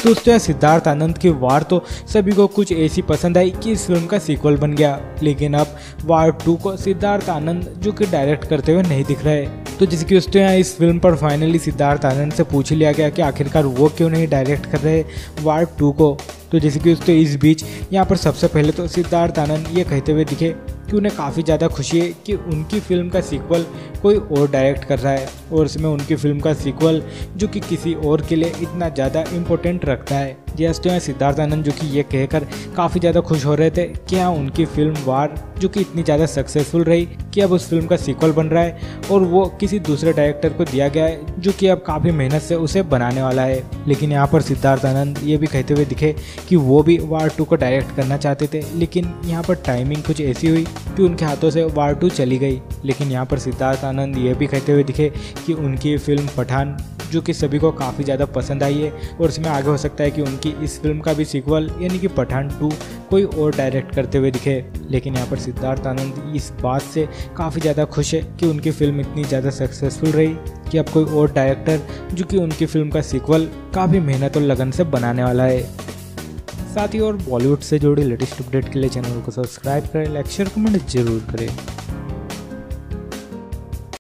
दोस्तों सिद्धार्थ आनंद की वार तो सभी को कुछ ऐसी पसंद आई कि इस फिल्म का सीक्वल बन गया, लेकिन अब वार 2 को सिद्धार्थ आनंद जो कि डायरेक्ट करते हुए नहीं दिख रहे। तो जैसे कि दोस्तों यहाँ इस फिल्म पर फाइनली सिद्धार्थ आनंद से पूछ लिया गया कि आखिरकार वो क्यों नहीं डायरेक्ट कर रहे वार 2 को। तो जैसे कि दोस्तों इस बीच यहाँ पर सबसे पहले तो सिद्धार्थ आनंद ये कहते हुए दिखे कि उन्हें काफ़ी ज़्यादा खुशी है कि उनकी फिल्म का सीक्वल कोई और डायरेक्ट कर रहा है, और इसमें उनकी फिल्म का सीक्वल जो कि किसी और के लिए इतना ज़्यादा इम्पोर्टेंट रखता है। जैसे सिद्धार्थ आनंद जो कि ये कहकर काफ़ी ज़्यादा खुश हो रहे थे कि हाँ उनकी फिल्म वार जो कि इतनी ज़्यादा सक्सेसफुल रही कि अब उस फिल्म का सीक्वल बन रहा है और वो किसी दूसरे डायरेक्टर को दिया गया है जो कि अब काफ़ी मेहनत से उसे बनाने वाला है। लेकिन यहाँ पर सिद्धार्थ आनंद ये भी कहते हुए दिखे कि वो भी वार 2 को डायरेक्ट करना चाहते थे, लेकिन यहाँ पर टाइमिंग कुछ ऐसी हुई कि उनके हाथों से वार 2 चली गई। लेकिन यहाँ पर सिद्धार्थ आनंद ये भी कहते हुए दिखे कि उनकी फिल्म पठान जो कि सभी को काफ़ी ज़्यादा पसंद आई है और इसमें आगे हो सकता है कि उनकी इस फिल्म का भी सीक्वल यानी कि पठान 2 कोई और डायरेक्ट करते हुए दिखे। लेकिन यहाँ पर सिद्धार्थ आनंद इस बात से काफ़ी ज़्यादा खुश है कि उनकी फिल्म इतनी ज़्यादा सक्सेसफुल रही कि अब कोई और डायरेक्टर जो कि उनकी फिल्म का सीक्वल काफ़ी मेहनत और लगन से बनाने वाला है। साथ ही और बॉलीवुड से जुड़ी लेटेस्ट अपडेट के लिए चैनल को सब्सक्राइब करें, लाइक शेयर कमेंट जरूर करें।